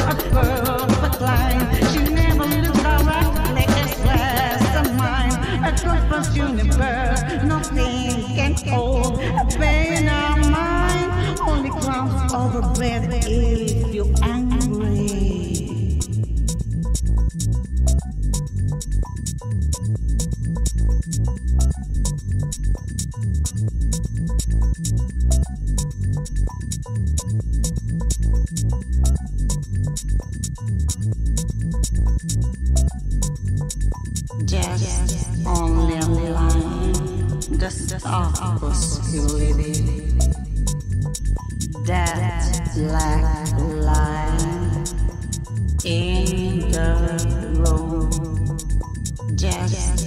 a perfect line. She never looks directly, it's less than mine. Across the universe, nothing can hold a pain of mine. Only comes over breath if you're angry. Just only a line, just a possibility. That black line in the room. Just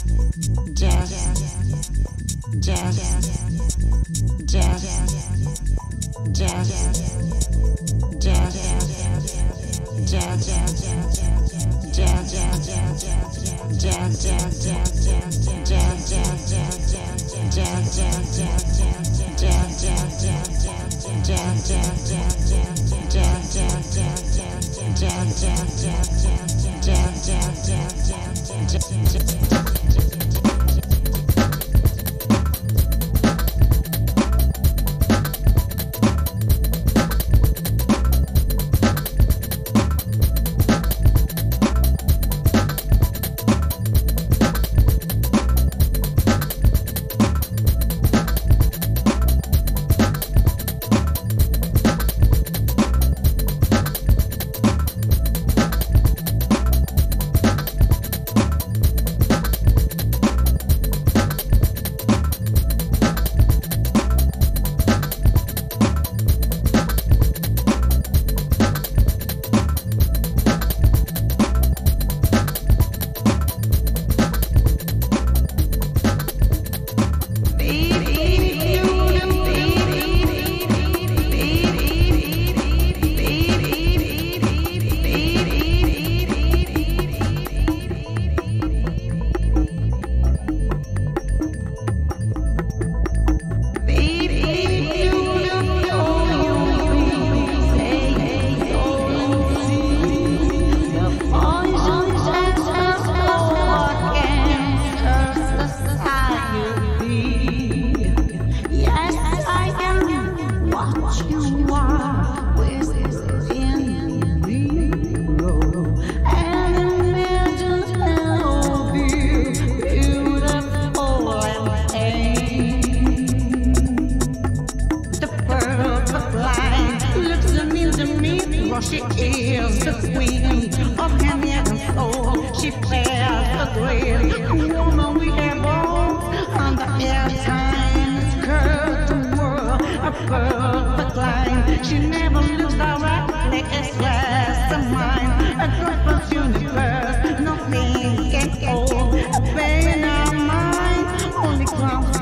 she is the queen of hand and soul. She bears the grace, woman we have all on the airtime. Curve the world, a perfect line. She never looks directly, it's less than mine. Across the universe, nothing can hold a pain of mine. Only comes